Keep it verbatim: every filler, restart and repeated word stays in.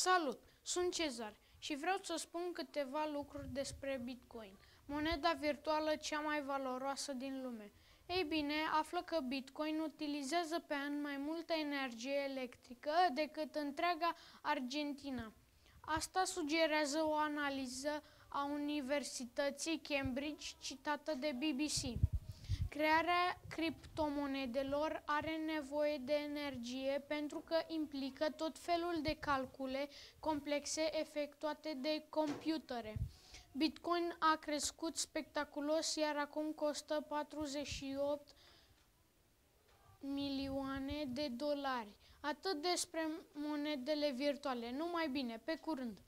Salut! Sunt Cezar și vreau să spun câteva lucruri despre Bitcoin, moneda virtuală cea mai valoroasă din lume. Ei bine, află că Bitcoin utilizează pe an mai multă energie electrică decât întreaga Argentina. Asta sugerează o analiză a Universității Cambridge citată de B B C. Crearea criptomonedelor are nevoie de energie pentru că implică tot felul de calcule complexe efectuate de computere. Bitcoin a crescut spectaculos, iar acum costă patruzeci și opt milioane de dolari. Atât despre monedele virtuale. Numai bine, pe curând!